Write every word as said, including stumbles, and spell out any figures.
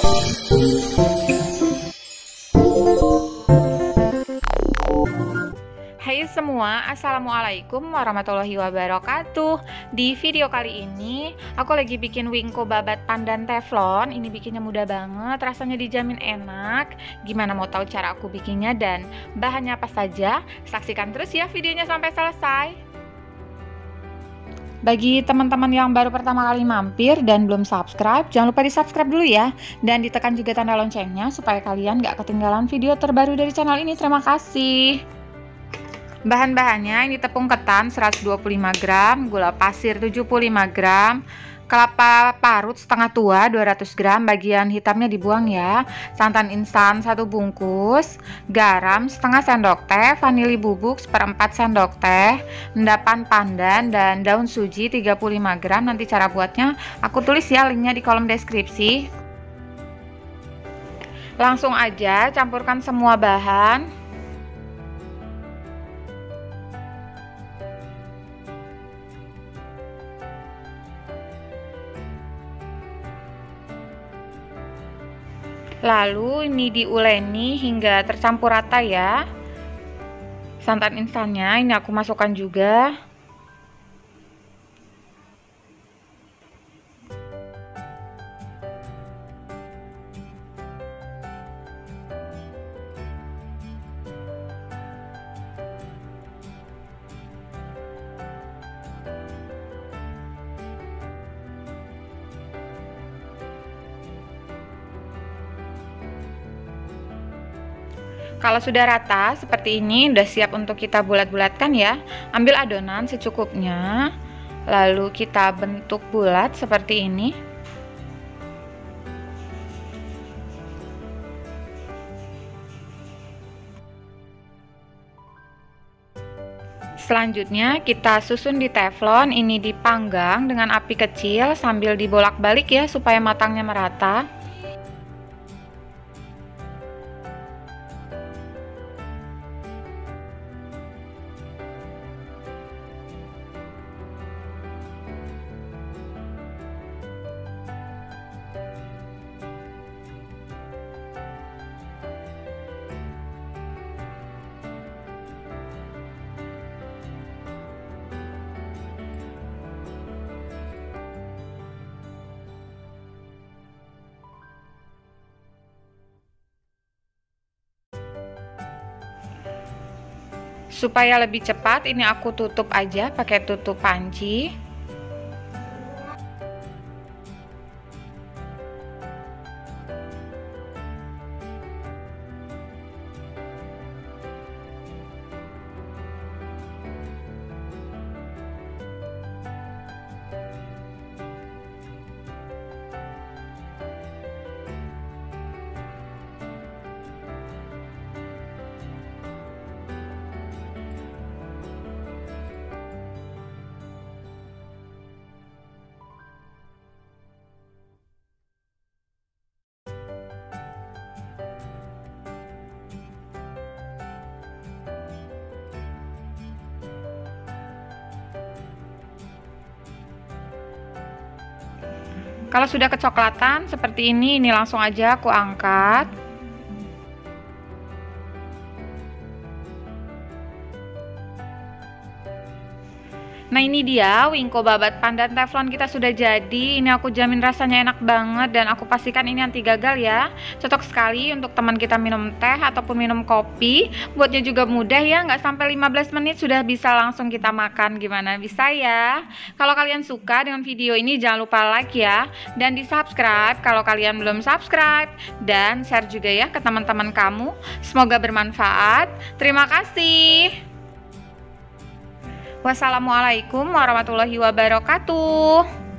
Hai semua, assalamualaikum warahmatullahi wabarakatuh. Di video kali ini aku lagi bikin wingko babat pandan teflon. Ini bikinnya mudah banget, rasanya dijamin enak. Gimana mau tahu cara aku bikinnya dan bahannya apa saja? Saksikan terus ya videonya sampai selesai. Bagi teman-teman yang baru pertama kali mampir dan belum subscribe, jangan lupa di subscribe dulu ya. Dan ditekan juga tanda loncengnya supaya kalian gak ketinggalan video terbaru dari channel ini. Terima kasih. Bahan-bahannya ini tepung ketan seratus dua puluh lima gram, gula pasir tujuh puluh lima gram, kelapa parut setengah tua dua ratus gram, bagian hitamnya dibuang ya, santan instan satu bungkus, garam setengah sendok teh, vanili bubuk seperempat sendok teh, endapan pandan, dan daun suji tiga puluh lima gram. Nanti cara buatnya aku tulis ya linknya di kolom deskripsi. Langsung aja campurkan semua bahan. Lalu ini diuleni hingga tercampur rata ya. Santan instannya ini aku masukkan juga. Kalau sudah rata seperti ini, udah siap untuk kita bulat-bulatkan ya. Ambil adonan secukupnya, lalu kita bentuk bulat seperti ini. Selanjutnya kita susun di teflon, ini dipanggang dengan api kecil sambil dibolak-balik ya supaya matangnya merata. Supaya lebih cepat, ini aku tutup aja pakai tutup panci. Kalau sudah kecoklatan seperti ini, ini langsung aja aku angkat. Nah ini dia wingko babat pandan teflon kita sudah jadi. Ini aku jamin rasanya enak banget dan aku pastikan ini anti gagal ya. Cocok sekali untuk teman kita minum teh ataupun minum kopi. Buatnya juga mudah ya, nggak sampai lima belas menit sudah bisa langsung kita makan. Gimana, bisa ya? Kalau kalian suka dengan video ini jangan lupa like ya, dan di subscribe kalau kalian belum subscribe, dan share juga ya ke teman-teman kamu. Semoga bermanfaat. Terima kasih. Wassalamualaikum warahmatullahi wabarakatuh.